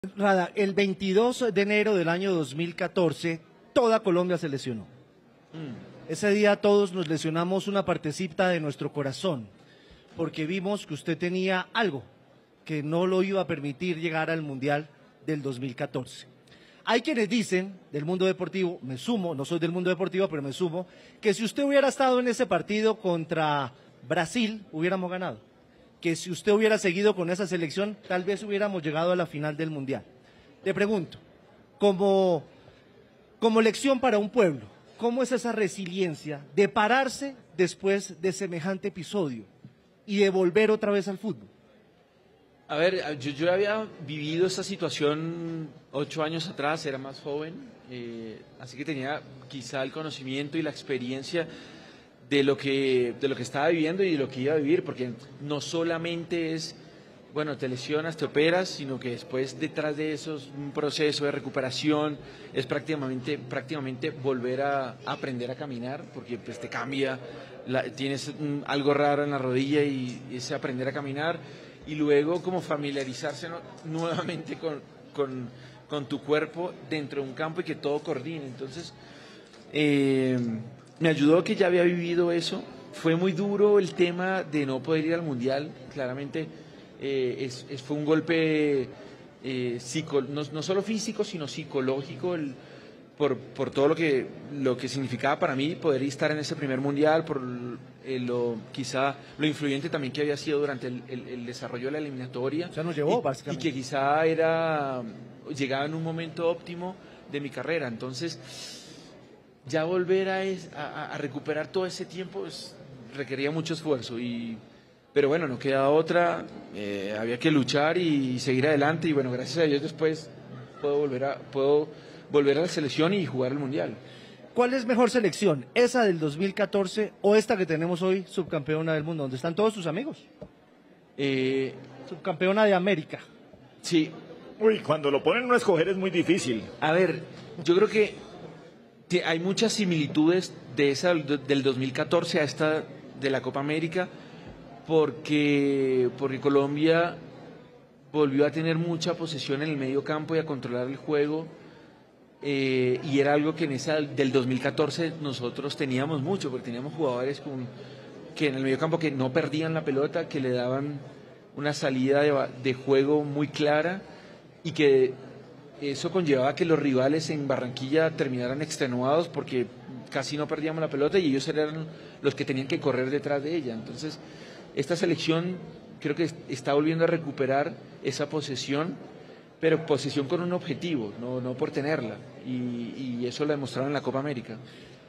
Rada, el 22 de enero del año 2014, toda Colombia se lesionó. Ese día todos nos lesionamos una partecita de nuestro corazón, porque vimos que usted tenía algo que no lo iba a permitir llegar al Mundial del 2014. Hay quienes dicen, del mundo deportivo, me sumo, no soy del mundo deportivo, pero me sumo, que si usted hubiera estado en ese partido contra Brasil, hubiéramos ganado. Que si usted hubiera seguido con esa selección, tal vez hubiéramos llegado a la final del Mundial. Le pregunto, como lección para un pueblo, ¿cómo es esa resiliencia de pararse después de semejante episodio y de volver otra vez al fútbol? A ver, yo había vivido esta situación 8 años atrás, era más joven, así que tenía quizá el conocimiento y la experiencia de lo que estaba viviendo y de lo que iba a vivir, porque no solamente es, bueno, te lesionas, te operas, sino que después detrás de eso es un proceso de recuperación, es prácticamente volver a aprender a caminar, porque pues te cambia, tienes algo raro en la rodilla y es aprender a caminar, y luego como familiarizarse nuevamente con tu cuerpo dentro de un campo y que todo coordine. Entonces, me ayudó que ya había vivido eso. Fue muy duro el tema de no poder ir al Mundial, claramente fue un golpe no solo físico, sino psicológico, por todo lo que significaba para mí poder estar en ese primer Mundial, por quizá lo influyente también que había sido durante el desarrollo de la eliminatoria. O sea, nos llevó, básicamente. Y que quizá llegaba en un momento óptimo de mi carrera. Entonces, ya volver a recuperar todo ese tiempo requería mucho esfuerzo. Pero bueno, no queda otra, había que luchar y seguir adelante. Y bueno, gracias a Dios después puedo volver a la selección y jugar el Mundial. ¿Cuál es mejor selección? ¿Esa del 2014 o esta que tenemos hoy, subcampeona del mundo, donde están todos tus amigos? Subcampeona de América. Sí. Uy, cuando lo ponen a escoger es muy difícil. A ver, yo creo que hay muchas similitudes de esa del 2014 a esta de la Copa América, porque Colombia volvió a tener mucha posesión en el medio campo y a controlar el juego. Y era algo que en esa del 2014 nosotros teníamos mucho, porque teníamos jugadores que en el medio campo que no perdían la pelota, que le daban una salida de juego muy clara, y que eso conllevaba que los rivales en Barranquilla terminaran extenuados porque casi no perdíamos la pelota y ellos eran los que tenían que correr detrás de ella. Entonces, esta selección creo que está volviendo a recuperar esa posesión, pero posesión con un objetivo, no por tenerla, y eso lo demostraron en la Copa América.